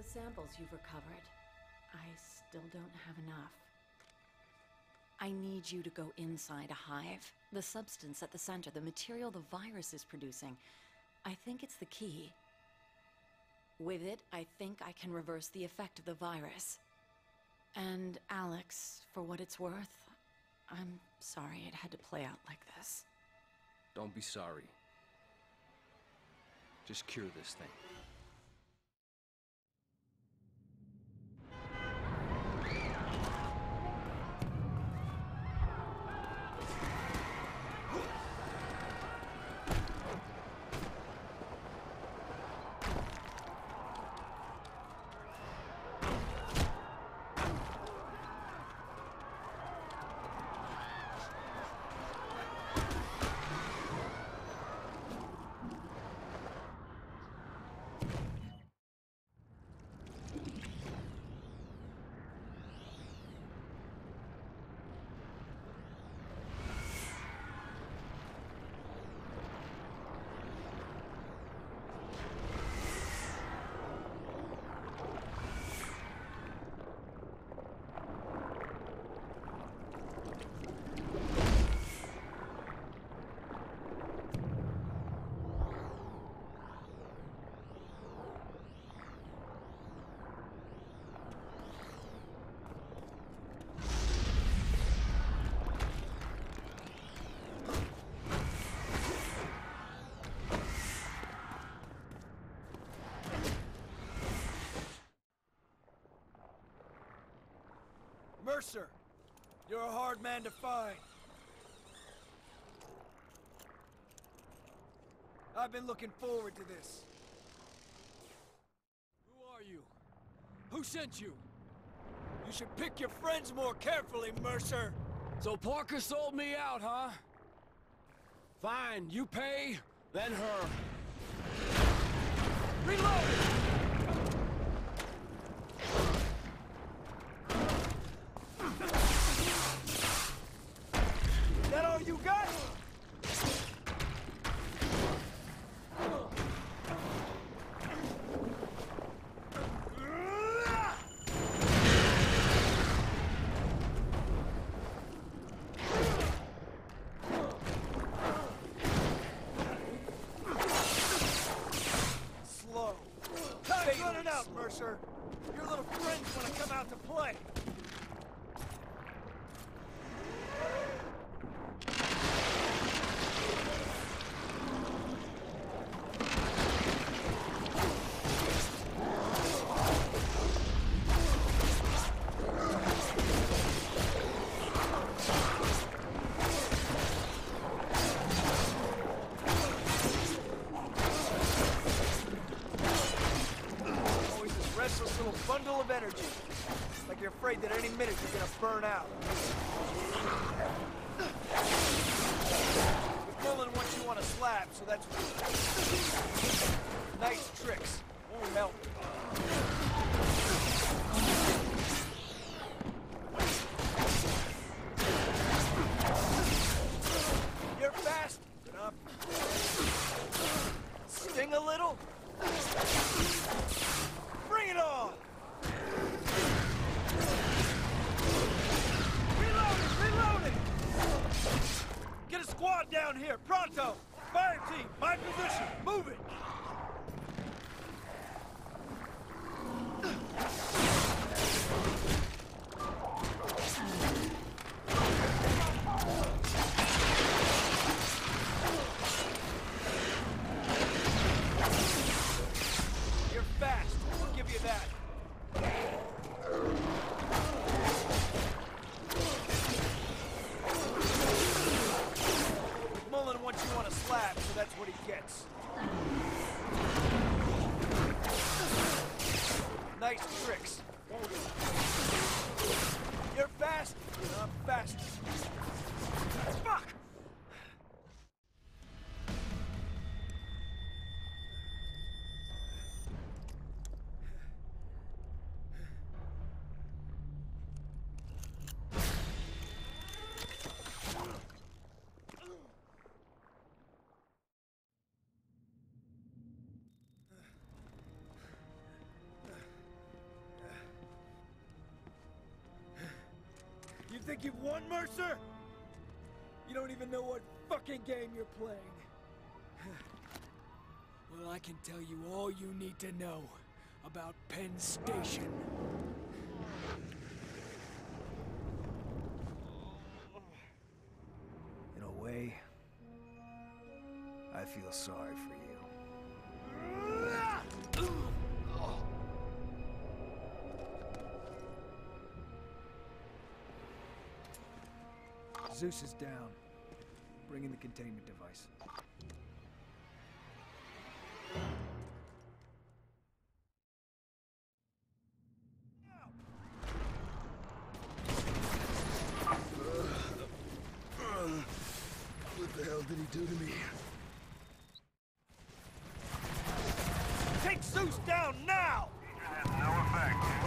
samples you've recovered, I still don't have enough. I need you to go inside a hive. The substance at the center, the material the virus is producing, I think it's the key. With it, I think I can reverse the effect of the virus. And Alex, for what it's worth, I'm sorry it had to play out like this. Don't be sorry. Just cure this thing. Mercer, you're a hard man to find. I've been looking forward to this. Who are you? Who sent you? You should pick your friends more carefully, Mercer. So Parker sold me out, huh? Fine, you pay, then her. Reload! Is that all you got? Slow. Time's running out, Mercer. Your little friends want to come out to play. Always this restless little bundle of energy. Like you're afraid that any minute you're gonna burn out. McMullen wants you on a slab, so that's what. Nice tricks. Won't help. You're fast enough. Sting a little? Bring it on! Reloading! Get a squad down here, pronto! Fire team, my position, move it! You're fast, I'll give you that. McMullen wants you on a slab, so that's what he gets. Nice tricks. You're fast, and I'm faster. Fuck! think you've won, Mercer? You don't even know what fucking game you're playing. Well, I can tell you all you need to know about Penn Station. In a way, I feel sorry for you. Zeus is down. Bring in the containment device. What the hell did he do to me? Take Zeus down now! It has no effect.